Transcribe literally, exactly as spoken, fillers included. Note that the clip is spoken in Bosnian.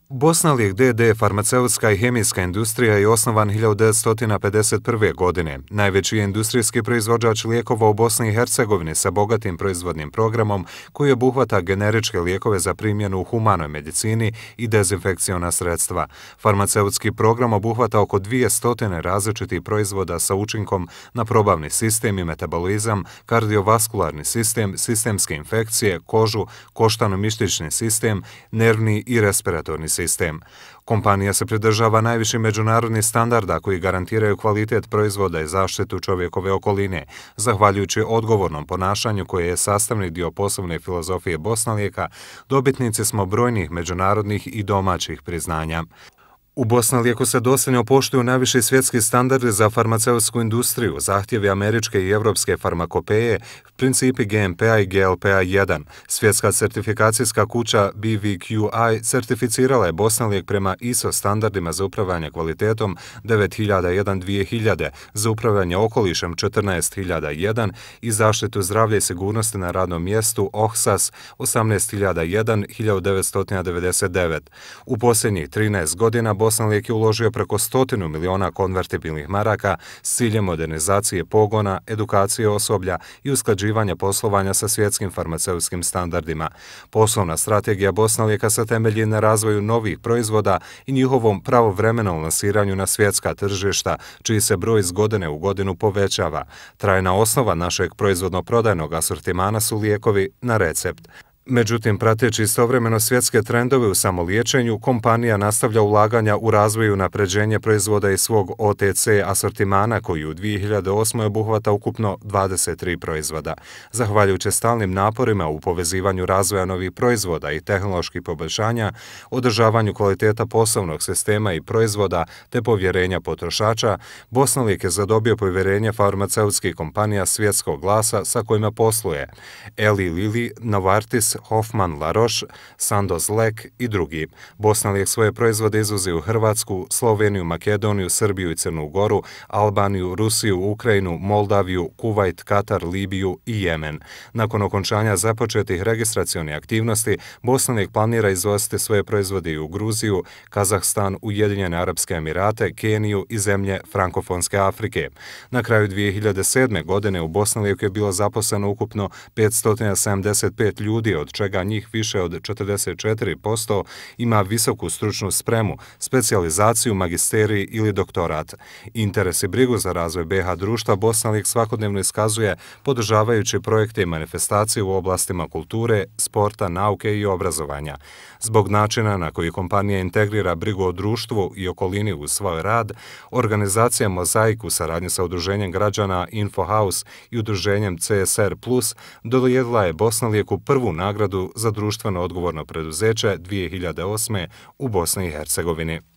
Bosnalijek D D farmaceutska i hemijska industrija je osnovan hiljadu devetsto pedeset prve. godine. Najveći je industrijski proizvođač lijekova u Bosni i Hercegovini sa bogatim proizvodnim programom koji obuhvata generičke lijekove za primjenu u humanoj medicini i dezinfekciona sredstva. Farmaceutski program obuhvata oko dvjesto različitih proizvoda sa učinkom na probavni sistem i metabolizam, kardiovaskularni sistem, sistemske infekcije, kožu, koštano-mišićni sistem, nervni i respiratorni sistem. Kompanija se pridržava najviših međunarodnih standarda koji garantiraju kvalitet proizvoda i zaštitu čovjekove okoline, zahvaljujući odgovornom ponašanju koje je sastavni dio poslovne filozofije Bosnalijeka. Dobitnici smo brojnih međunarodnih i domaćih priznanja. U Bosnalijeku se dosljedno poštuju najviši svjetski standardi za farmaceutsku industriju, zahtjevi američke i evropske farmakopeje, principi G M P-a i G L P-a jedan. Svjetska certifikacijska kuća B V Q I certificirala je Bosnalijek prema I S O standardima za upravljanje kvalitetom devet hiljada jedan dvije hiljade, za upravljanje okolišem četrnaest hiljada jedan i zaštitu zdravlja i sigurnosti na radnom mjestu O H S A S osamnaest hiljada jedan hiljadu devetsto devedeset devet. U posljednjih trinaest godina Bosnalijek je uložio preko stotinu miliona konvertibilnih maraka s ciljem modernizacije pogona, edukacije osoblja i usklađivanja poslovanja sa svjetskim farmaceutskim standardima. Poslovna strategija Bosnalijeka se temelji na razvoju novih proizvoda i njihovom pravovremenom lansiranju na svjetska tržišta, čiji se broj iz godine u godinu povećava. Trajna osnova našeg proizvodno-prodajnog asortimana su lijekovi na recept. Međutim, prateći istovremeno svjetske trendove u samoliječenju, kompanija nastavlja ulaganja u razvoj i unapređenje proizvoda iz svog O T C asortimana koji u dvije hiljade osmoj. obuhvata ukupno dvadeset tri proizvoda. Zahvaljujući stalnim naporima u povezivanju razvoja novih proizvoda i tehnoloških poboljšanja, održavanju kvaliteta poslovnog sistema i proizvoda te povjerenja potrošača, Bosnalijek je zadobio povjerenje farmaceutskih kompanija svjetskog glasa sa kojima posluje: Eli Lilly, Novartis, Hoffman La Roche, Sandoz Lek i drugi. Bosnalijek svoje proizvode izvozi u Hrvatsku, Sloveniju, Makedoniju, Srbiju i Crnu Goru, Albaniju, Rusiju, Ukrajinu, Moldaviju, Kuvajt, Katar, Libiju i Jemen. Nakon okončanja započetih registracionih aktivnosti, Bosnalijek planira izvoziti svoje proizvode i u Gruziju, Kazahstan, Ujedinjene Arapske Emirate, Keniju i zemlje frankofonske Afrike. Na kraju dvije hiljade sedme. godine u Bosnalijeku je bilo zaposleno ukupno petsto sedamdeset pet ljudi, od čega njih više od četrdeset četiri posto ima visoku stručnu spremu, specijalizaciju, magisterij ili doktorat. Interes i brigu za razvoj B H društva Bosnalijek svakodnevno iskazuje podržavajući projekte i manifestacije u oblastima kulture, sporta, nauke i obrazovanja. Zbog načina na koji kompanija integrira brigu o društvu i okolini u svoj rad, organizacija Mozaik u saradnji sa udruženjem građana InfoHouse i udruženjem C S R plus dodijelila je Bosnalijeku prvu nagradu za društveno odgovorno preduzeće dvije hiljade osme. u Bosni i Hercegovini.